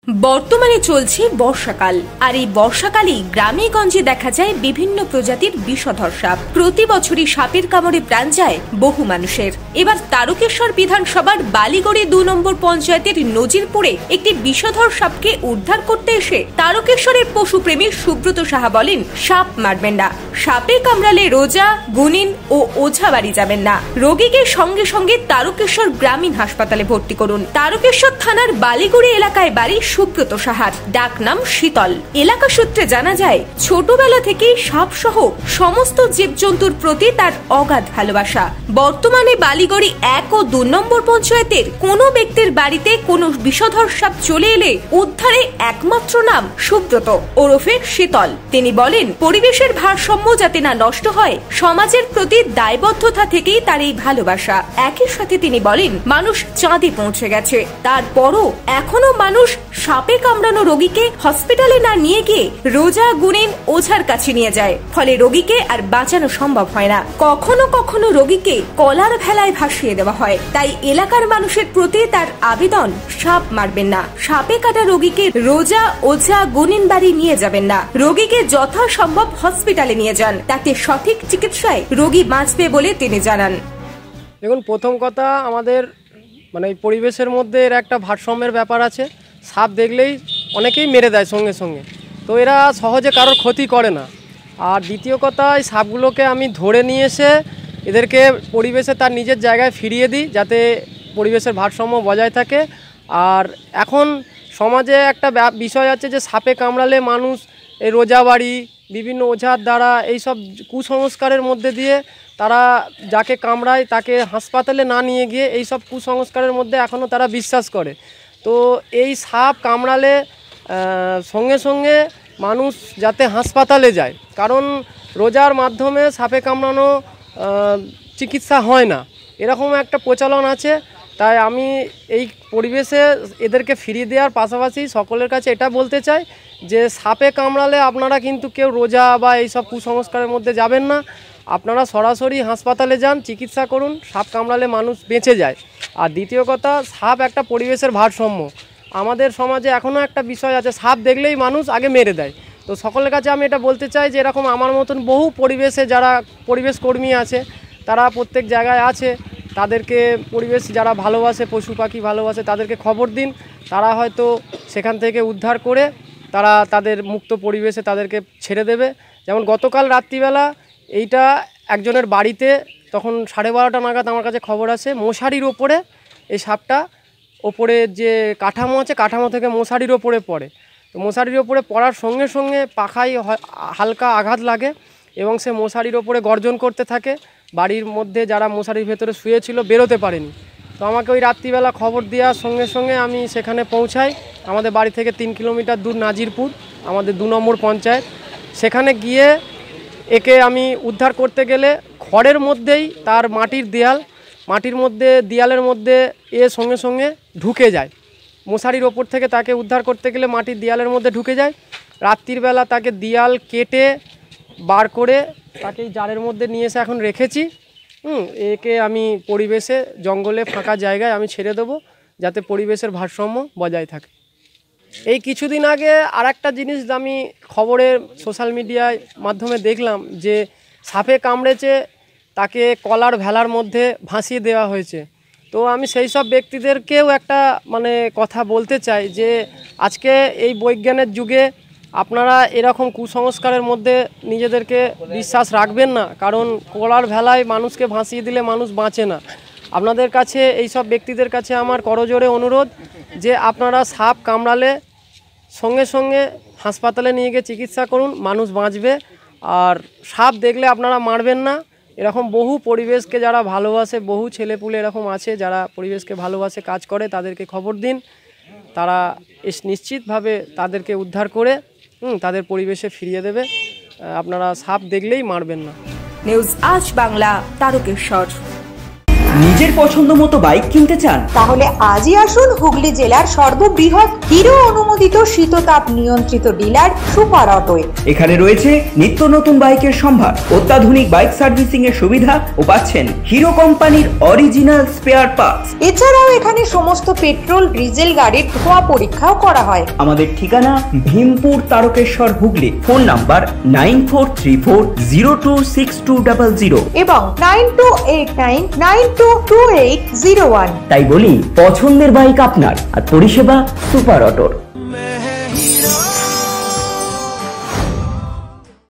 বর্তমানে চলছে বর্ষাকাল, আর এই বর্ষাকালেই গ্রামে গঞ্জে দেখা যায় বিভিন্ন প্রজাতির বিষধর সাপ। প্রতি বছরই সাপের কামড়ে প্রাণ যায় বহু মানুষের। এবার তারকেশ্বর বিধানসভার বালিগড়ি ২ নম্বর পঞ্চায়েতের নজিরপুরে একটি বিষধর সাপকে উদ্ধার করতে এসে তারকেশ্বরের পশুপ্রেমী সুব্রত সাহা বলেন, সাপ মারবেন না, সাপে কামড়ালে রোজা, গুনিন ও ওঝা বাড়ি যাবেন না, রোগীকে সঙ্গে সঙ্গে তারকেশ্বর গ্রামীণ হাসপাতালে ভর্তি করুন। তারকেশ্বর থানার বালিগড়ি এলাকায় বাড়ি সুব্রত সাহার, ডাক নাম শীতল। এলাকা সূত্রে জানা যায়, ছোটবেলা থেকেই সাপ সহ সমস্ত জীবজন্তুর প্রতি তার অগাধ ভালোবাসা। বর্তমানে বালিগড়ি ১ ও ২ নম্বর পঞ্চায়েতের কোনো ব্যক্তির বাড়িতে কোনো বিষধর সাপ চলে এলে উদ্ধারে একমাত্র নাম সুব্রত ওরফে শীতল। তিনি বলেন, পরিবেশের ভারসাম্য যাতে না নষ্ট হয়, সমাজের প্রতি দায়বদ্ধতা থেকেই তার এই ভালোবাসা। একই সাথে তিনি বলেন, মানুষ চাঁদে পৌঁছে গেছে, তারপরও এখনো মানুষ সাপে কামড়ানো রোগীকে হসপিটালে না নিয়ে গিয়ে রোজা, গুনিন, ওঝার কাছে নিয়ে যায়। ফলে রোগীকে আর বাঁচানো সম্ভব হয় না। কখনো কখনো রোগীকে কলার ভেলায় ভাসিয়ে দেওয়া হয়। তাই এলাকার মানুষের প্রতি তার আবেদন, সাপ মারবেন না, সাপে কাটা রোগীকে রোজা, ওঝা, গুনিন বাড়ি নিয়ে যাবেন না, রোগীকে যথাসম্ভব হসপিটালে নিয়ে যান, তাতে সঠিক চিকিৎসায় রোগী বাঁচবে বলে তিনি জানান। দেখুন, প্রথম কথা, আমাদের পরিবেশের মধ্যে এর একটা ভারসাম্যের ব্যাপার আছে। সাপ দেখলেই অনেকেই মেরে দেয় সঙ্গে সঙ্গে, তো এরা সহজে কারোর ক্ষতি করে না। আর দ্বিতীয় কথা, এই সাপগুলোকে আমি ধরে নিয়ে এসে এদেরকে পরিবেশে তার নিজের জায়গায় ফিরিয়ে দিই, যাতে পরিবেশের ভারসাম্য বজায় থাকে। আর এখন সমাজে একটা বিষয় আছে যে সাপে কামড়ালে মানুষ এই রোজা বাড়ি, বিভিন্ন ওঝার দ্বারা এইসব কুসংস্কারের মধ্যে দিয়ে তারা যাকে কামড়ায় তাকে হাসপাতালে না নিয়ে গিয়ে এইসব কুসংস্কারের মধ্যে এখনও তারা বিশ্বাস করে। তো এই সাপ কামড়ালে সঙ্গে সঙ্গে মানুষ যাতে হাসপাতালে যায়, কারণ রোজার মাধ্যমে সাপে কামড়ানো চিকিৎসা হয় না, এরকম একটা প্রচলন আছে। তাই আমি এই পরিবেশে এদেরকে ফিরিয়ে দেওয়ার পাশাপাশি সকলের কাছে এটা বলতে চাই যে সাপে কামড়ালে আপনারা কিন্তু কেউ রোজা বা এইসব কুসংস্কারের মধ্যে যাবেন না, আপনারা সরাসরি হাসপাতালে যান, চিকিৎসা করুন। সাপ কামড়ালে মানুষ বেঁচে যায়। আর দ্বিতীয় কথা, সাপ একটা পরিবেশের ভারসাম্য। আমাদের সমাজে এখনও একটা বিষয় আছে, সাপ দেখলেই মানুষ আগে মেরে দেয়। তো সকলের কাছে আমি এটা বলতে চাই যে এরকম আমার মতন বহু পরিবেশে যারা পরিবেশ কর্মী আছে, তারা প্রত্যেক জায়গায় আছে, তাদেরকে পরিবেশ যারা ভালোবাসে, পশু পাখি ভালোবাসে, তাদেরকে খবর দিন। তারা হয়তো সেখান থেকে উদ্ধার করে তারা তাদের মুক্ত পরিবেশে তাদেরকে ছেড়ে দেবে। যেমন গতকাল রাত্রিবেলা এইটা একজনের বাড়িতে, তখন 12:30 নাগাদ আমার কাছে খবর আসে, মশারির ওপরে এই সাপটা, ওপরে যে কাঠামো আছে, কাঠামো থেকে মশারির ওপরে পড়ে। তো মশারির ওপরে পড়ার সঙ্গে সঙ্গে পাখায় হালকা আঘাত লাগে এবং সে মশারির ওপরে গর্জন করতে থাকে। বাড়ির মধ্যে যারা মশারির ভেতরে শুয়েছিল বেরোতে পারেনি। তো আমাকে ওই রাত্রিবেলা খবর দেওয়ার সঙ্গে সঙ্গে আমি সেখানে পৌঁছাই। আমাদের বাড়ি থেকে 3 কিলোমিটার দূর নাজিরপুর, আমাদের 2 নম্বর পঞ্চায়েত। সেখানে গিয়ে একে আমি উদ্ধার করতে গেলে খড়ের মধ্যেই তার দেয়ালের মধ্যে সঙ্গে সঙ্গে ঢুকে যায়। মশারির ওপর থেকে তাকে উদ্ধার করতে গেলে মাটির দেয়ালের মধ্যে ঢুকে যায়। রাত্রির বেলা তাকে দেয়াল কেটে বার করে তাকে জারের মধ্যে নিয়ে এসে এখন রেখেছি। একে আমি পরিবেশে, জঙ্গলে, ফাঁকা জায়গায় আমি ছেড়ে দেবো, যাতে পরিবেশের ভারসাম্য বজায় থাকে। এই কিছুদিন আগে আর একটা জিনিস আমি খবরের সোশ্যাল মিডিয়ায় মাধ্যমে দেখলাম যে সাপে কামড়েছে, তাকে কলার ভেলার মধ্যে ভাসিয়ে দেওয়া হয়েছে। তো আমি সেই সব ব্যক্তিদেরকেও একটা কথা বলতে চাই যে আজকে এই বৈজ্ঞানের যুগে আপনারা এরকম কুসংস্কারের মধ্যে নিজেদেরকে বিশ্বাস রাখবেন না, কারণ কলার ভেলায় মানুষকে ভাসিয়ে দিলে মানুষ বাঁচে না। আপনাদের কাছে, এই সব ব্যক্তিদের কাছে আমার করজোরে অনুরোধ যে আপনারা সাপ কামড়ালে সঙ্গে সঙ্গে হাসপাতালে নিয়ে গিয়ে চিকিৎসা করুন, মানুষ বাঁচবে। আর সাপ দেখলে আপনারা মারবেন না। এরকম বহু পরিবেশকে যারা ভালোবাসে, বহু ছেলেপুলে এরকম আছে যারা পরিবেশকে ভালোবাসে, কাজ করে, তাদেরকে খবর দিন। তারা নিশ্চিতভাবে তাদেরকে উদ্ধার করে তাদের পরিবেশে ফিরিয়ে দেবে। আপনারা সাপ দেখলেই মারবেন না। নিউজ আজ বাংলা, তারকেশ্বর। নিজের পছন্দ মতো বাইক কিনতে চান? তাহলে আজই আসুন হুগলি জেলার সর্ববৃহৎ হিরো অনুমোদিত শীততাপ নিয়ন্ত্রিত ডিলার সুপার অটোয়। এখানে রয়েছে নিত্য নতুন বাইকের সম্ভার, অত্যাধুনিক বাইক সার্ভিসিং এর সুবিধা ও পাচ্ছেন হিরো কোম্পানির অরিজিনাল স্পেয়ার পার্টস। এছাড়াও এখানে সমস্ত পেট্রোল ডিজেল গাড়ির ধোঁয়া পরীক্ষাও করা হয়। আমাদের ঠিকানা ভীমপুর তারকেশ্বর হুগলি। ফোন নাম্বার 9434026200 এবং 9289922801। তাই বলি, পছন্দের বাইক আপনার আর পরিষেবা সুপার অটোর।